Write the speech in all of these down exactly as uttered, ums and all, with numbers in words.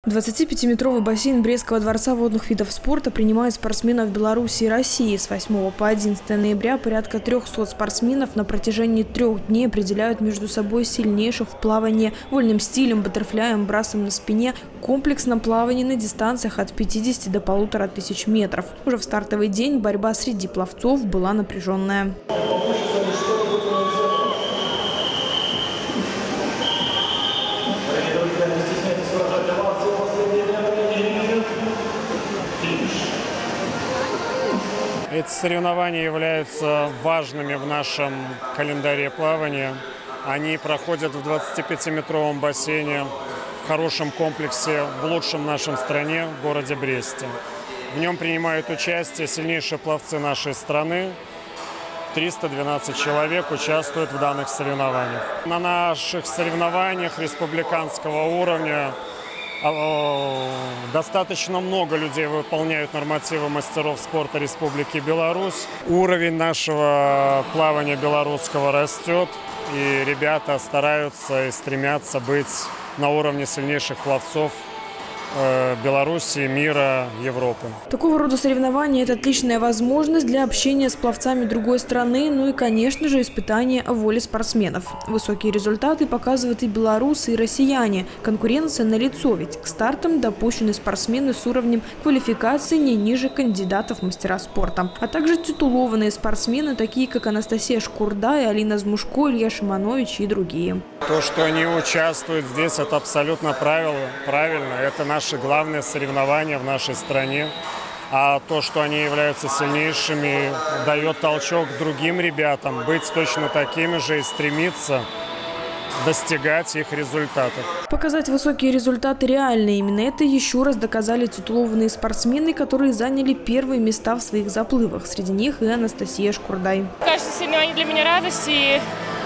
двадцатипятиметровый бассейн Брестского дворца водных видов спорта принимает спортсменов Беларуси и России. С восьмого по одиннадцатое ноября порядка трёхсот спортсменов на протяжении трех дней определяют между собой сильнейших в плавании вольным стилем, баттерфляем, брасом на спине, комплексном плавании на дистанциях от пятидесяти до полутора тысяч метров. Уже в стартовый день борьба среди пловцов была напряженная. Эти соревнования являются важными в нашем календаре плавания. Они проходят в двадцатипятиметровом бассейне, в хорошем комплексе, в лучшем нашем стране, в городе Бресте. В нем принимают участие сильнейшие пловцы нашей страны. триста двенадцать человек участвуют в данных соревнованиях. На наших соревнованиях республиканского уровня достаточно много людей выполняют нормативы мастеров спорта Республики Беларусь. Уровень нашего плавания белорусского растет, и ребята стараются и стремятся быть на уровне сильнейших пловцов Беларуси, мира, Европы. Такого рода соревнования – это отличная возможность для общения с пловцами другой страны, ну и, конечно же, испытание воли спортсменов. Высокие результаты показывают и белорусы, и россияне. Конкуренция налицо, ведь к стартам допущены спортсмены с уровнем квалификации не ниже кандидатов в мастера спорта, а также титулованные спортсмены, такие как Анастасия Шкурда и Алина Змушко, Илья Шиманович и другие. То, что они участвуют здесь, это абсолютно правильно. правильно. Это наши главные соревнования в нашей стране. А то, что они являются сильнейшими, дает толчок другим ребятам быть точно такими же и стремиться достигать их результатов. Показать высокие результаты реально. Именно это еще раз доказали титулованные спортсмены, которые заняли первые места в своих заплывах. Среди них и Анастасия Шкурдай. Каждое соревнование для меня радость. И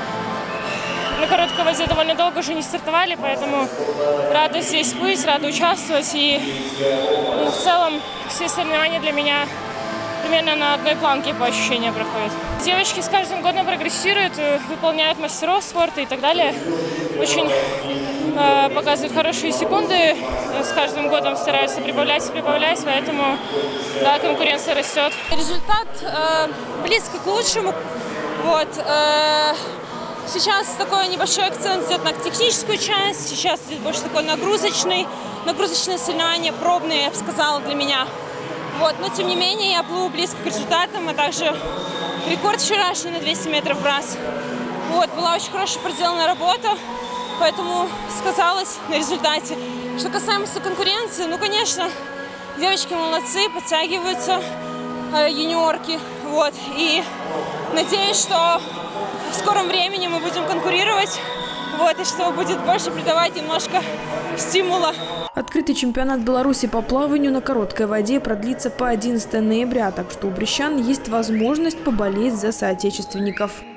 на короткой воде довольно долго уже не стартовали, поэтому рада здесь быть, рада участвовать. И ну, в целом все соревнования для меня примерно на одной планке по ощущениям проходят. Девочки с каждым годом прогрессируют, выполняют мастеров спорта и так далее. Очень э, показывают хорошие секунды, с каждым годом стараются прибавлять и прибавлять, поэтому да, конкуренция растет. Результат э, близко к лучшему. Вот, э, Сейчас такой небольшой акцент идет на техническую часть, сейчас идет больше такой нагрузочный, нагрузочные соревнования, пробные, я бы сказала, для меня. Вот, но тем не менее я плыву близко к результатам, а также рекорд вчерашний на двести метров брас. Вот, была очень хорошо проделана работа, поэтому сказалось на результате. Что касаемо конкуренции, ну, конечно, девочки молодцы, подтягиваются, э, юниорки, вот, и надеюсь, что в скором времени мы будем конкурировать, вот, и что будет больше придавать немножко стимула. Открытый чемпионат Беларуси по плаванию на короткой воде продлится по одиннадцатое ноября, так что у брестчан есть возможность поболеть за соотечественников.